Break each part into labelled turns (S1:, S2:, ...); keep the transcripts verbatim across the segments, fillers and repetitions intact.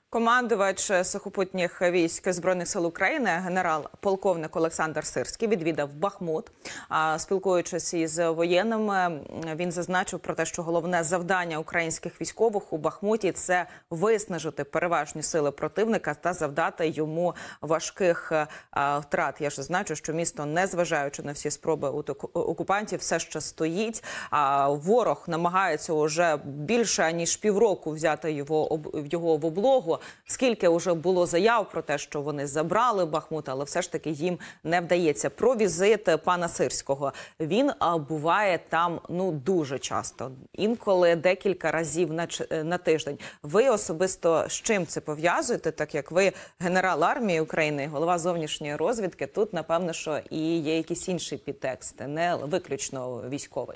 S1: Командувач сухопутних військ Збройних сил України генерал-полковник Олександр Сирський відвідав Бахмут. Спілкуючись із воєнними, він зазначив про те, що головне завдання українських військових у Бахмуті – це виснажити переважні сили противника та завдати йому важких втрат. Я ж зазначу, що місто, незважаючи на всі спроби окупантів, все ще стоїть. Ворог намагається уже більше ніж півроку взяти його, його в облогу. Скільки вже було заяв про те, що вони забрали Бахмут, але все ж таки їм не вдається. Про візит пана Сирського. Він а, буває там ну дуже часто, інколи декілька разів на, на тиждень. Ви особисто з чим це пов'язуєте, так як ви генерал армії України, голова зовнішньої розвідки? Тут, напевно, що і є якісь інші підтексти, не виключно військовий.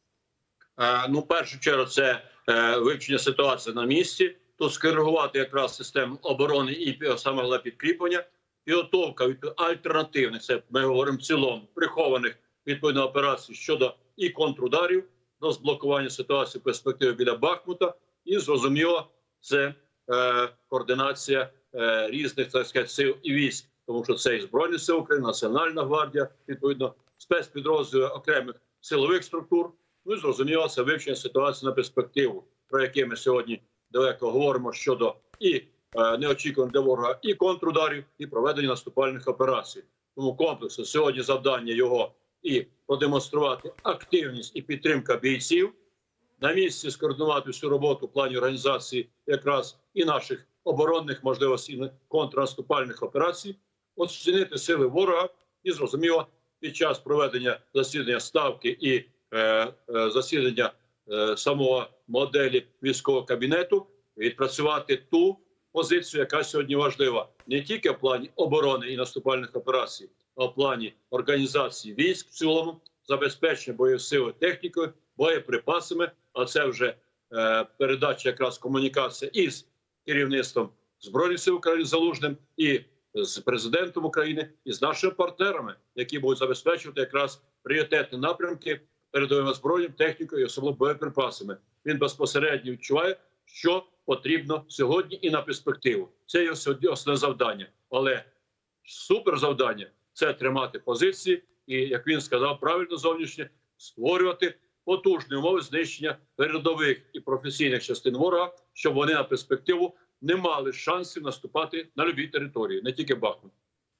S2: Е, ну, в першу чергу, це е, вивчення ситуації на місці. То скоригувати якраз систему оборони і саме головне підкріплення, підготовка від альтернативних, це ми говоримо в цілому, прихованих відповідно операцій щодо і контрударів, до зблокування ситуації в перспективі біля Бахмута, і зрозуміло, це е, координація е, різних, так сказати, сил і військ, тому що це і Збройні Сили України, Національна гвардія, відповідно, спецпідрозділи окремих силових структур, ну і зрозуміло, це вивчення ситуації на перспективу, про яке ми сьогодні далеко говоримо щодо і е, неочікуваних для ворога і контрударів, і проведення наступальних операцій. Тому комплексно сьогодні завдання його і продемонструвати активність і підтримка бійців, на місці скоординувати всю роботу в плані організації якраз і наших оборонних можливостей контрнаступальних операцій, оцінити сили ворога і, зрозуміло, під час проведення засідання Ставки і е, е, засідання е, самого моделі військового кабінету відпрацювати ту позицію, яка сьогодні важлива не тільки в плані оборони і наступальних операцій, а в плані організації військ в цілому, забезпечення бойових сил технікою, боєприпасами, а це вже е, передача якраз комунікація із керівництвом Збройних сил України Залужним, і з президентом України, і з нашими партнерами, які будуть забезпечувати якраз пріоритетні напрямки передовими зброєю, технікою і особливо боєприпасами. Він безпосередньо відчуває, що потрібно сьогодні і на перспективу. Це є сьогодні основне завдання. Але суперзавдання – це тримати позиції і, як він сказав правильно зовнішнє, створювати потужні умови знищення передових і професійних частин ворога, щоб вони на перспективу не мали шансів наступати на любій території, не тільки Бахмут.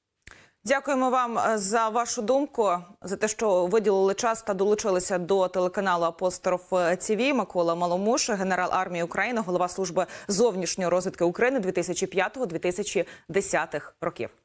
S1: Дякуємо вам за вашу думку, за те, що виділили час та долучилися до телеканалу «Апостроф ТІВІ». Микола Маломуш, генерал армії України, голова служби зовнішньої розвідки України дві тисячі п'ятого - дві тисячі десятих років.